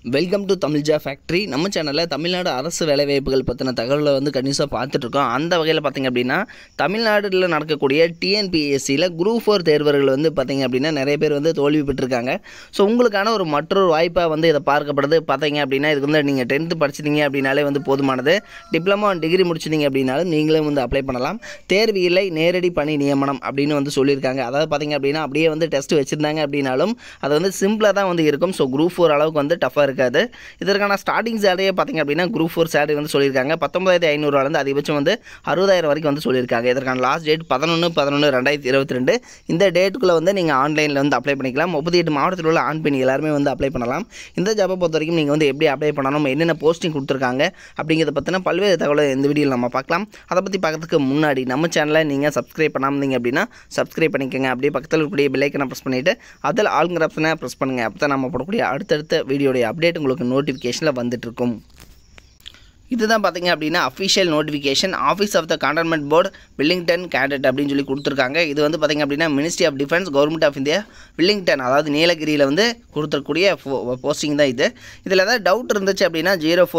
Welcome to Tamil factory. நம்ம சேனலில் தமிழ்நாடு அரசு வேலைவாய்ப்புகள் பற்றின தகவலை வந்து கண்டிப்பாக பார்த்துட்ருக்கோம். அந்த வகையில் பார்த்திங்க அப்படின்னா தமிழ்நாட்டில் நடக்கக்கூடிய டிஎன்பிஎஸ்சியில் குரூப் 4 தேர்வர்கள் வந்து பார்த்திங்க அப்படின்னா நிறைய பேர் வந்து தோல்வி பெற்றிருக்காங்க. ஸோ உங்களுக்கான ஒரு மற்றொரு வாய்ப்பாக வந்து இதை பார்க்கப்படுது. பார்த்திங்க அப்படின்னா இதுக்கு வந்து நீங்கள் 10th படிச்சிட்டிங்க அப்படின்னாலே வந்து போதுமானது. டிப்ளமோ டிகிரி முடிச்சிட்டிங்க அப்படின்னாலும் நீங்களே வந்து அப்ளை பண்ணலாம். தேர்வு இல்லை, நேரடி பணி நியமனம் அப்படின்னு வந்து சொல்லியிருக்காங்க. அதாவது பார்த்திங்க அப்படின்னா அப்படியே வந்து டெஸ்ட் வச்சுருந்தாங்க அப்படின்னாலும் அது வந்து சிம்பிளாக தான் வந்து இருக்கும். ஸோ குரூப் 4 அளவுக்கு வந்து டஃப்பாக இருக்காது. இதற்கான ஸ்டார்டிங் சேலரியே பார்த்திங்க அப்படின்னா குரூப் 4 சேலரி வந்து சொல்லியிருக்காங்க 19,500 அதிகபட்சம் வந்து 60,000 வரைக்கும் வந்து சொல்லியிருக்காங்க. இதற்கான லாஸ்ட் டேட் 11/11/2022. இந்த டேட்டுக்குள்ளே வந்து நீங்கள் ஆன்லைனில் வந்து அப்ளை பண்ணிக்கலாம். 38 மாவட்டத்தில் உள்ள ஆண் பெண் எல்லாருமே வந்து அப்ளை பண்ணலாம். இந்த ஜாப்பை பொறுத்த வரைக்கும் நீங்கள் வந்து எப்படி அப்ளை பண்ணணும், என்னென்ன போஸ்டிங் கொடுத்துருக்காங்க அப்படிங்கிறத பற்றின பல்வேறு தகவலை இந்த வீடியோவில் நம்ம பார்க்கலாம். அதை பற்றி பார்க்கறதுக்கு முன்னாடி நம்ம சேனலை நீங்கள் சப்ஸ்கிரைப் பண்ணாமல் அப்படின்னா சப்ஸ்கிரைப் பண்ணிக்கோங்க. அப்படியே பக்கத்தில் இருக்கக்கூடிய பெல் ஐக்கனை ப்ரெஸ் பண்ணிவிட்டு அதில் ஆளுங்கிற ஆப்ஷனை ப்ரெஸ் பண்ணுங்கள். அப்போ தான் நம்ம போடக்கூடிய அடுத்தடுத்த வீடியோடைய அப்டேட் உங்களுக்கு நோட்டிஃபிகேஷனில் வந்துட்டுருக்கும். இதுதான் பார்த்திங்க அப்படின்னா official notification office of the cantonment board Wellington cadet அப்படின்னு சொல்லி கொடுத்துருக்காங்க. இது வந்து பார்த்திங்க அப்படின்னா ministry of defence government of India Wellington, அதாவது நீலகிரியில் வந்து கொடுத்துருக்கூடிய போஸ்டிங் தான் இது. இதில் ஏதாவது டவுட் இருந்துச்சு அப்படின்னா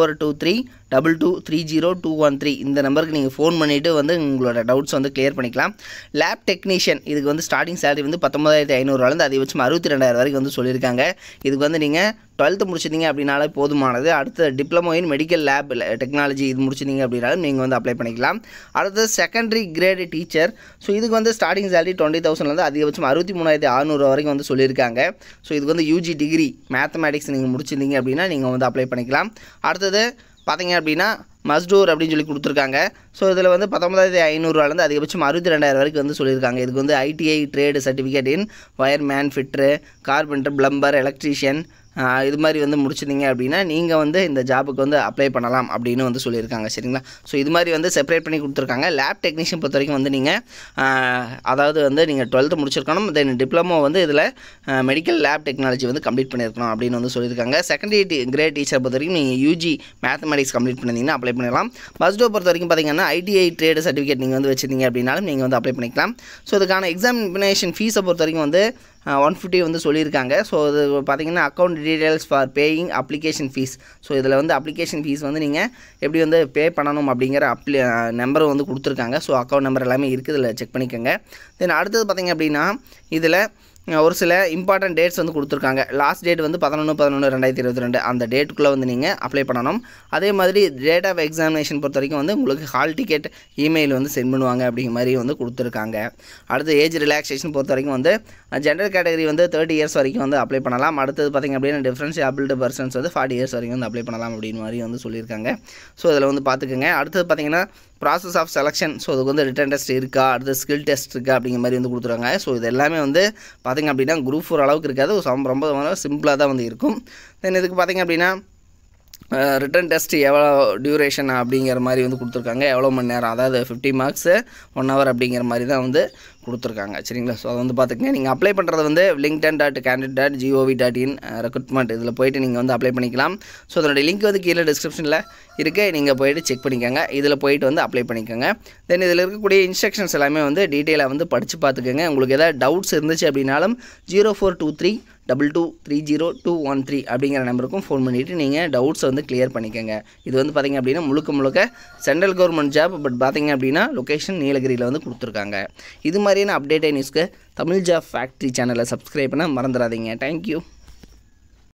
0423223021 இந்த நம்பருக்கு நீங்கள் ஃபோன் பண்ணிவிட்டு வந்து உங்களோட டவுட்ஸ் வந்து கிளியர் பண்ணிக்கலாம். லேப் டெக்னீஷியன் இதுக்கு வந்து ஸ்டார்டிங் சேலரி வந்து 19,500 அதிகபட்சம் 62,000 வரைக்கும் வந்து சொல்லியிருக்காங்க. இதுக்கு வந்து நீங்கள் 12th முடிச்சிட்டிங்க அப்படின்னாலே போதுமானது. அடுத்து diploma in medical lab technology இது முடிச்சிட்டிங்க அப்படின்னாலும் நீங்கள் வந்து அப்ளை பண்ணிக்கலாம். அடுத்து செகண்டரி கிரேடு டீச்சர். ஸோ இதுக்கு வந்து ஸ்டார்டிங் சேலரி 20,000 அதிகபட்சம் 63,600 வரைக்கும் வந்து சொல்லியிருக்காங்க. ஸோ இதுக்கு வந்து யூஜி டிகிரி மேத்தமேட்டிக்ஸ் நீங்கள் முடிச்சிருந்தீங்க அப்படின்னா நீங்கள் வந்து அப்ளை பண்ணிக்கலாம். அடுத்தது பார்த்திங்க அப்படின்னா மஸ்டூர் அப்படின்னு சொல்லி கொடுத்துருக்காங்க. ஸோ இதில் வந்து 19,500 அதிகபட்சம் 62,000 வரைக்கும் வந்து சொல்லியிருக்காங்க. இதுக்கு வந்து ITI trade certificate in wireman, fitter, carpenter, plumber, electrician இது மாதிரி வந்து முடிச்சிட்டிங்க அப்படின்னா நீங்கள் வந்து இந்த ஜாபுக்கு வந்து அப்ளை பண்ணலாம் அப்படின்னு வந்து சொல்லியிருக்காங்க. சரிங்களா? ஸோ இது மாதிரி வந்து செப்பரேட் பண்ணி கொடுத்துருக்காங்க. லேப் டெக்னீஷியன் பொறுத்த வரைக்கும் வந்து நீங்கள் அதாவது வந்து நீங்கள் 12th முடிச்சிருக்கணும், தென் டிப்ளமோ வந்து இதில் மெடிக்கல் லேப் டெக்னாலஜி வந்து கம்ப்ளீட் பண்ணியிருக்கணும் அப்படின்னு வந்து சொல்லியிருக்காங்க. செகண்டரி கிரேட் டீச்சர் பொறுத்த வரைக்கும் நீங்கள் யூஜி மேத்தமெட்டிக்ஸ் கம்ப்ளீட் பண்ணிங்கன்னா அப்ளை பண்ணிடலாம். பஸ்டோ பொறுத்த வரைக்கும் பார்த்திங்கன்னா ஐடிஐ ட்ரேடு சர்டிஃபிகேட் நீங்கள் வந்து வச்சுருந்தீங்க அப்படின்னாலும் நீங்கள் வந்து அப்ளை பண்ணிக்கலாம். ஸோ இதுக்கான எக்ஸாமினேஷன் ஃபீஸை பொறுத்த வரைக்கும் வந்து 150 வந்து சொல்லியிருக்காங்க. ஸோ இது பார்த்திங்கன்னா account details for paying application fees. So இதில் வந்து அப்ளிகேஷன் ஃபீஸ் வந்து நீங்கள் எப்படி வந்து பே பண்ணணும் அப்படிங்கிற நம்பரை வந்து கொடுத்துருக்காங்க. ஸோ அக்கௌண்ட் நம்பர் எல்லாமே இருக்குது, இதில் செக் பண்ணிக்கோங்க. தென் அடுத்தது பார்த்திங்க அப்படின்னா இதில் ஒரு சில இம்பார்ட்டன்ட் டேட்ஸ் வந்து கொடுத்துருக்காங்க. லாஸ்ட் டேட் வந்து 11/11/2022 அந்த டேட்டுக்குள்ளே வந்து நீங்கள் அப்ளை பண்ணணும். அதே மாதிரி டேட் ஆஃப் எக்ஸாமினேஷன் பொறுத்த வரைக்கும் வந்து உங்களுக்கு ஹால் டிக்கெட் இமெயில் வந்து சென்ட் பண்ணுவாங்க அப்படிங்கிற மாதிரி வந்து கொடுத்துருக்காங்க. அடுத்து ஏஜ் ரிலாக்ஸேஷன் பொறுத்த வரைக்கும் வந்து ஜென்ரல் கேட்டகரி வந்து 30 இயர்ஸ் வரைக்கும் வந்து அப்ளை பண்ணலாம். அடுத்தது பார்த்திங்க அப்படின்னா டிஃப்ரென்ஷியபிள்டு பர்சன்ஸ் வந்து 40 இயர்ஸ் வரைக்கும் வந்து அப்ளை பண்ணலாம் அப்படின்னு மாதிரி வந்து சொல்லியிருக்காங்க. ஸோ இதில் வந்து பார்த்துக்கோங்க. அடுத்தது பார்த்திங்கன்னா ப்ராசஸ் ஆஃப் செலெக்ஷன். ஸோ அதுக்கு வந்து ரிட்டன் டெஸ்ட் இருக்கா, அடுத்து ஸ்கில் டெஸ்ட் இருக்கா அப்படிங்கிற மாதிரி வந்து கொடுத்துருக்காங்க. ஸோ இது எல்லாமே வந்து பார்த்திங்க அப்படின்னா குரூப் 4 அளவுக்கு இருக்காது, ரொம்ப சிம்பிளாக தான் வந்து இருக்கும். தென் இதுக்கு பார்த்திங்க அப்படின்னா ரிட்டன் டெஸ்ட் எவ்வளோ டியூரேஷன் அப்படிங்கிற மாதிரி வந்து கொடுத்துருக்காங்க. எவ்வளோ மணி நேரம், அதாவது 50 மார்க்ஸு 1 hour அப்படிங்கிற மாதிரி தான் வந்து கொடுத்துருக்காங்க. சரிங்களா? ஸோ அதை வந்து பார்த்துக்கங்க. நீங்கள் அப்ளை பண்ணுறது வந்து linkedin.candidate.gov.in ரெக்ரூட்மெண்ட் இதில் போய்ட்டு நீங்கள் வந்து அப்ளை பண்ணிக்கலாம். ஸோ அதனுடைய லிங்க் வந்து கீழே டிஸ்கிரிப்ஷனில் இருக்குது, நீங்கள் போய்ட்டு செக் பண்ணிக்கோங்க. இதில் போய்ட்டு வந்து அப்ளை பண்ணிக்கோங்க. தென் இதில் இருக்கக்கூடிய இன்ஸ்ட்ரக்ஷன்ஸ் எல்லாமே வந்து டீட்டெயிலாக வந்து படித்து பார்த்துக்கோங்க. உங்களுக்கு எதாவது டவுட்ஸ் இருந்துச்சு அப்படின்னாலும் 0423223021 அப்படிங்கிற நம்பருக்கும் ஃபோன் பண்ணிவிட்டு நீங்கள் டவுட்ஸை வந்து கிளியர் பண்ணிக்கோங்க. இது வந்து பார்த்திங்க அப்படின்னா முழுக்க சென்ட்ரல் கவர்மெண்ட் ஜாப், பட் பார்த்திங்க அப்படின்னா லொக்கேஷன் நீலகிரியில் வந்து கொடுத்துருக்காங்க. இது மாதிரியான அப்டேட் நியூஸ்க்கு தமிழ் ஃபேக்ட்ரி சேனலை சப்ஸ்கிரைப் பண்ண மறந்துடாதீங்க. தேங்க்யூ.